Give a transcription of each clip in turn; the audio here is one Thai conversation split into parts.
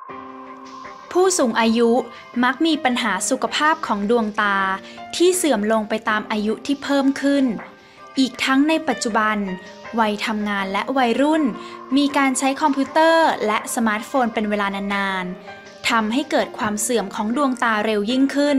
ผู้สูงอายุมักมีปัญหาสุขภาพของดวงตาที่เสื่อมลงไปตามอายุที่เพิ่มขึ้นอีกทั้งในปัจจุบันวัยทำงานและวัยรุ่นมีการใช้คอมพิวเตอร์และสมาร์ทโฟนเป็นเวลานานๆทำให้เกิดความเสื่อมของดวงตาเร็วยิ่งขึ้น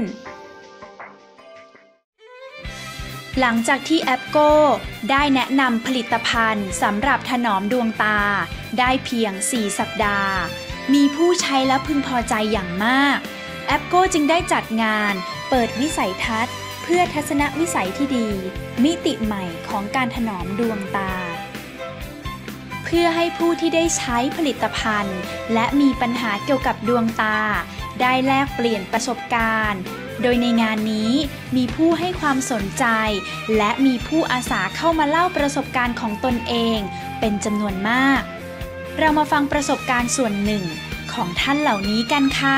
หลังจากที่แอปโก้ได้แนะนำผลิตภัณฑ์สำหรับถนอมดวงตาได้เพียง 4 สัปดาห์มีผู้ใช้และพึงพอใจอย่างมากแอปโก้จึงได้จัดงานเปิดวิสัยทัศน์เพื่อทัศนวิสัยที่ดีมิติใหม่ของการถนอมดวงตาเพื่อให้ผู้ที่ได้ใช้ผลิตภัณฑ์และมีปัญหาเกี่ยวกับดวงตาได้แลกเปลี่ยนประสบการณ์โดยในงานนี้มีผู้ให้ความสนใจและมีผู้อาสาเข้ามาเล่าประสบการณ์ของตนเองเป็นจำนวนมากเรามาฟังประสบการณ์ส่วนหนึ่งของท่านเหล่านี้กันค่ะ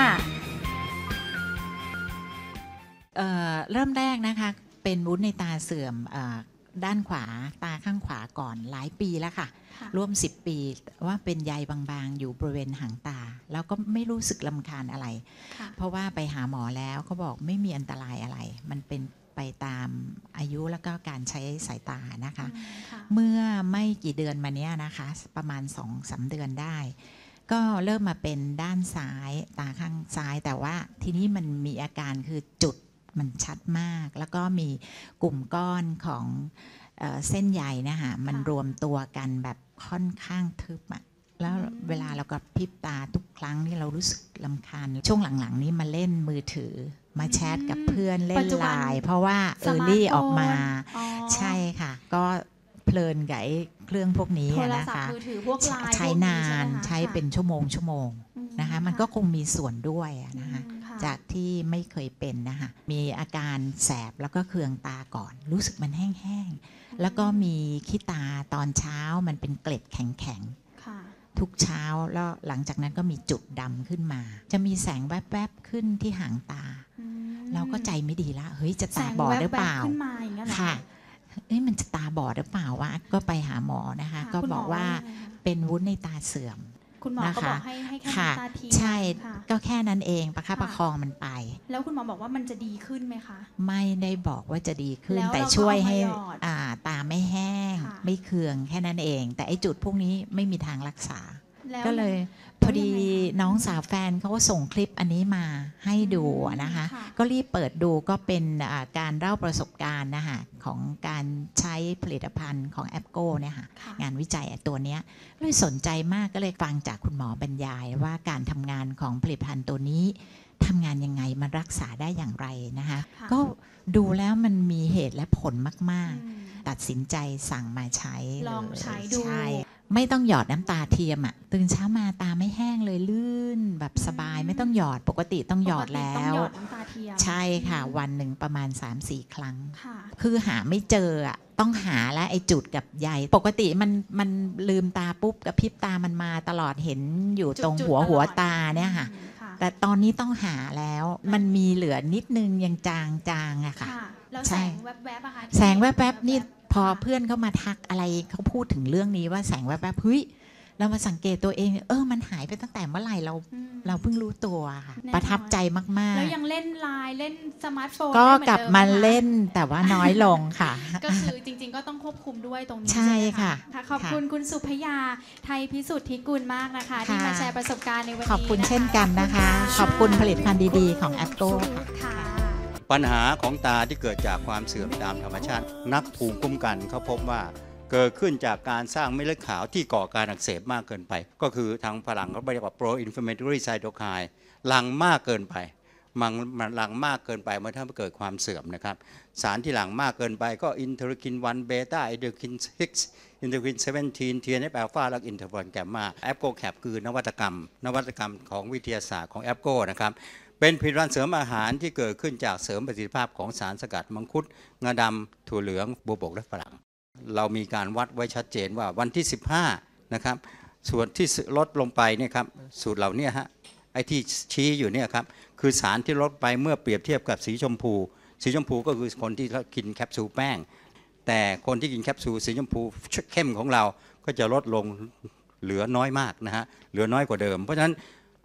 เริ่มแรกนะคะเป็นวุ้นในตาเสื่อมด้านขวาตาข้างขวาก่อนหลายปีแล้วค่ะร่วม10 ปีว่าเป็นใยบางๆอยู่บริเวณหางตาแล้วก็ไม่รู้สึกรำคาญอะไรเพราะว่าไปหาหมอแล้วเขาบอกไม่มีอันตรายอะไรมันเป็นไปตามอายุแล้วก็การใช้สายตานะคะเมื่อไม่กี่เดือนมานี้นะคะประมาณ 2-3 เดือนได้ก็เริ่มมาเป็นด้านซ้ายตาข้างซ้ายแต่ว่าทีนี้มันมีอาการคือจุดมันชัดมากแล้วก็มีกลุ่มก้อนของเส้นใยนะคะมันรวมตัวกันแบบค่อนข้างทึบอะแล้วเวลาเราก็พริบตาทุกครั้งที่เรารู้สึกรำคาญช่วงหลังๆนี้มาเล่นมือถือมาแชทกับเพื่อนเล่นไลน์เพราะว่าลี่ออกมาใช่ค่ะก็เพลินกับเครื่องพวกนี้นะคะใช้นานใช้เป็นชั่วโมงนะคะมันก็คงมีส่วนด้วยนะคะจากที่ไม่เคยเป็นนะคะมีอาการแสบแล้วก็เคืองตาก่อนรู้สึกมันแห้งๆแล้วก็มีขี้ตาตอนเช้ามันเป็นเกล็ดแข็งๆทุกเช้าแล้วหลังจากนั้นก็มีจุดดำขึ้นมาจะมีแสงแวบๆขึ้นที่หางตาเราก็ใจไม่ดีละเฮ้ยจะตาบอดหรือเปล่าค่ะมันจะตาบอดหรือเปล่าวะก็ไปหาหมอนะคะก็บอกว่าเป็นวุ้นในตาเสื่อมคุณหมอก็บอกให้แค่ตาทีใช่ก็แค่นั้นเองประคับประคองมันไปแล้วคุณหมอบอกว่ามันจะดีขึ้นไหมคะไม่ได้บอกว่าจะดีขึ้นแต่ช่วยให้ตาไม่แห้งไม่เคืองแค่นั้นเองแต่ไอ้จุดพวกนี้ไม่มีทางรักษาก็เลยพอดีน้องสาวแฟนเขาก็ส่งคลิปอันนี้มาให้ดูนะคะก็รีบเปิดดูก็เป็นการเล่าประสบการณ์นะคะของการใช้ผลิตภัณฑ์ของแอปโก้เนี่ยค่ะงานวิจัยตัวนี้เลยสนใจมากก็เลยฟังจากคุณหมอบรรยายว่าการทำงานของผลิตภัณฑ์ตัวนี้ทำงานยังไงมันรักษาได้อย่างไรนะคะก็ดูแล้วมันมีเหตุและผลมากๆตัดสินใจสั่งมาใช้ลองใช้ดูไม่ต้องหยอดน้ำตาเทียมอ่ะตื่นเช้ามาตาไม่แห้งเลยลื่นแบบสบายไม่ต้องหยอดปกติต้องหยอดแล้วใช่ค่ะวันหนึ่งประมาณ 3-4 ครั้งคือหาไม่เจออ่ะต้องหาและไอจุดกับใยปกติมันลืมตาปุ๊บกับพริบตามันมาตลอดเห็นอยู่ตรงหัวตาเนี่ยค่ะแต่ตอนนี้ต้องหาแล้วมันมีเหลือนิดนึงยังจางอะค่ะใช่แวบๆอะค่ะแสงแวบๆนี่พอเพื่อนเขามาทักอะไรเขาพูดถึงเรื่องนี้ว่าแสงแวบๆเฮ้ยเรามาสังเกตตัวเองมันหายไปตั้งแต่เมื่อไหร่เราเพิ่งรู้ตัวค่ะประทับใจมากๆแล้วยังเล่นไลน์เล่นสมาร์ทโฟนก็กลับมาเล่นแต่ว่าน้อยลงค่ะก็คือจริงๆก็ต้องควบคุมด้วยตรงนี้ใช่ค่ะขอบคุณคุณสุพยาไทยพิสุทธิกุลมากนะคะที่มาแชร์ประสบการณ์ในวันนี้ขอบคุณเช่นกันนะคะขอบคุณผลิตภัณฑ์ดีๆของแอปโก้ค่ะปัญหาของตาที่เกิดจากความเสื่อมตามธรรมชาตินักภูมิคุ้มกันเขาพบว่าเกิดขึ้นจากการสร้างเม็ดเลือดขาวที่ก่อการอักเสบมากเกินไปก็คือทางฝรั่งเขาเรียกว่า pro inflammatory cytokine หลั่งมากเกินไปมันหลั่งมากเกินไปเมื่อถ้าเกิดความเสื่อมนะครับสารที่หลั่งมากเกินไปก็อินเทอร์คิน1เบต้าอินเทอร์คิน6อินเทอร์คิน17 TNF อัลฟาและอินเทอร์ฟอนแกมมาแอปโกแคปคือนวัตกรรมของวิทยาศาสตร์ของแอปโกนะครับเป็นผลิตภัณฑ์เสริมอาหารที่เกิดขึ้นจากเสริมประสิทธิภาพของสารสกัดมังคุดงาดำถั่วเหลืองบัวบกและฝรั่งเรามีการวัดไว้ชัดเจนว่าวันที่15นะครับส่วนที่ลดลงไปเนี่ยครับสูตรเหล่านี้ฮะไอ้ที่ชี้อยู่เนี่ยครับคือสารที่ลดไปเมื่อเปรียบเทียบกับสีชมพูก็คือคนที่กินแคปซูลแป้งแต่คนที่กินแคปซูลสีชมพูเข้มของเราก็จะลดลงเหลือน้อยมากนะฮะเหลือน้อยกว่าเดิมเพราะฉะนั้น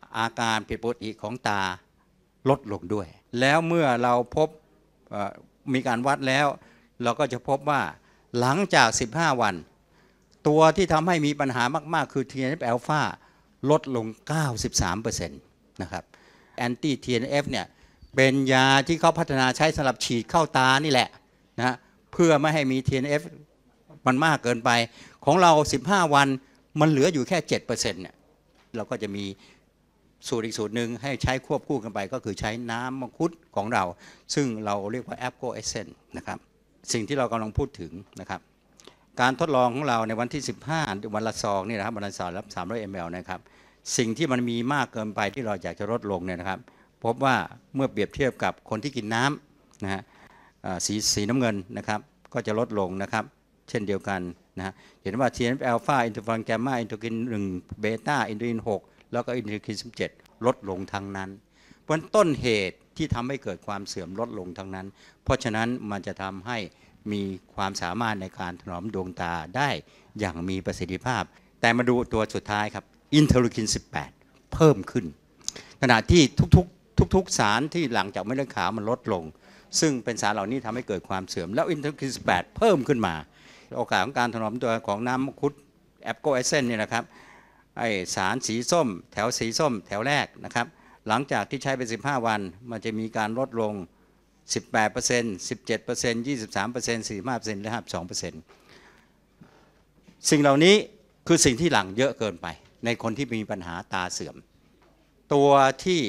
อาการผิดปกติของตาลดลงด้วยแล้วเมื่อเราพบมีการวัดแล้วเราก็จะพบว่าหลังจาก15 วันตัวที่ทำให้มีปัญหามากๆคือ TNF อ l ลฟาลดลง 93% นะครับแอนตี้ TNF เนี่ยเป็นยาที่เขาพัฒนาใช้สำหรับฉีดเข้าตานี่แหละนะเพื่อไม่ให้มี TNF มันมากเกินไปของเรา15 วันมันเหลืออยู่แค่ 7% เนี่ยเราก็จะมีสูตรอีกสูตรหนึ่งให้ใช้ควบคู่กันไปก็คือใช้น้ำมังคุดของเราซึ่งเราเรียกว่า Apco Essence นะครับสิ่งที่เรากำลังพูดถึงนะครับการทดลองของเราในวันที่15วันละซองนี่นะครับวันละซองรับ300 ml นะครับสิ่งที่มันมีมากเกินไปที่เราอยากจะลดลงเนี่ยนะครับพบว่าเมื่อเปรียบเทียบกับคนที่กินน้ำนะฮะสีน้ำเงินนะครับก็จะลดลงนะครับเช่นเดียวกันนะเห็นว่า TNF อ l ลฟาอินเตอร์ฟอรอนแกมมาอินเตอร์กิน1เบต้าอินเตอร์กิน6แล้วก็อินเตอร์กิน17ลดลงทั้งนั้นเพราะต้นเหตุที่ทำให้เกิดความเสื่อมลดลงทั้งนั้นเพราะฉะนั้นมันจะทำให้มีความสามารถในการถนอมดวงตาได้อย่างมีประสิทธิภาพแต่มาดูตัวสุดท้ายครับอินเทอร์กิน18เพิ่มขึ้นขณะที่ทุกสารที่หลังจากเม็ดเลือดขาวมันลดลงซึ่งเป็นสารเหล่านี้ทำให้เกิดความเสื่อมแล้วอินเทอร์กิน18เพิ่มขึ้นมาโอกาสของการถนอมตัวของน้ำมังคุดแอปโกเอเซนเนี่ยนะครับไอสารสีส้มแถวสีส้มแถวแรกนะครับหลังจากที่ใช้ไป15 วันมันจะมีการลดลง 18% 17% 23% 45% และ 52% สิ่งเหล่านี้คือสิ่งที่หลังเยอะเกินไปในคนที่มีปัญหาตาเสื่อมตัวที่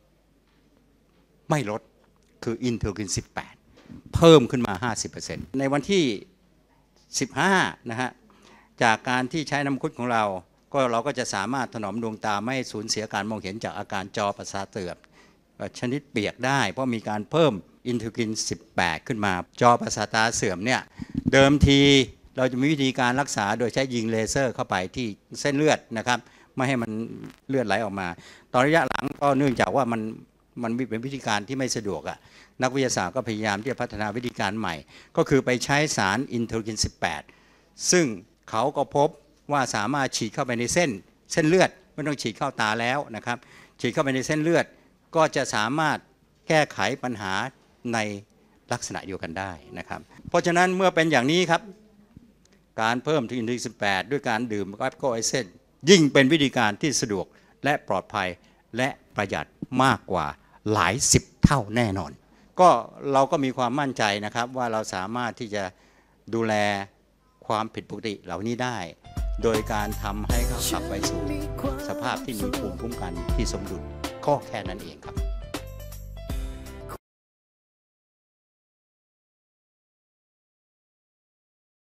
ไม่ลดคืออินเทอร์กิน18เพิ่มขึ้นมา 50% ในวันที่15นะฮะจากการที่ใช้น้ำมังคุดของเราก็จะสามารถถนอมดวงตาไม่ให้สูญเสียการมองเห็นจากอาการจอประสาทเสื่อมชนิดเปียกได้เพราะมีการเพิ่มอินเทอร์กิน18ขึ้นมาจอประสาทตาเสื่อมเนี่ยเดิมทีเราจะมีวิธีการรักษาโดยใช้ยิงเลเซอร์เข้าไปที่เส้นเลือดนะครับไม่ให้มันเลือดไหลออกมาตอนระยะหลังก็เนื่องจากว่ามันเป็นวิธีการที่ไม่สะดวกอะนักวิทยาศาสตร์ก็พยายามที่จะพัฒนาวิธีการใหม่ก็คือไปใช้สารอินเทอร์กิน18ซึ่งเขาก็พบว่าสามารถฉีดเข้าไปในเส้นเลือดไม่ต้องฉีดเข้าตาแล้วนะครับฉีดเข้าไปในเส้นเลือดก็จะสามารถแก้ไขปัญหาในลักษณะเดียวกันได้นะครับเพราะฉะนั้นเมื่อเป็นอย่างนี้ครับการเพิ่มอินเทอร์กิน18ด้วยการดื่มแอปโกเอเซนยิ่งเป็นวิธีการที่สะดวกและปลอดภัยและประหยัดมากกว่าหลาย10 เท่าแน่นอนก็เราก็มีความมั่นใจนะครับว่าเราสามารถที่จะดูแลความผิดปกติเหล่านี้ได้โดยการทำให้เขากลับไปสู่สภาพที่มีภูมิคุ้มกันที่สมดุลก็แค่นั้นเองครับ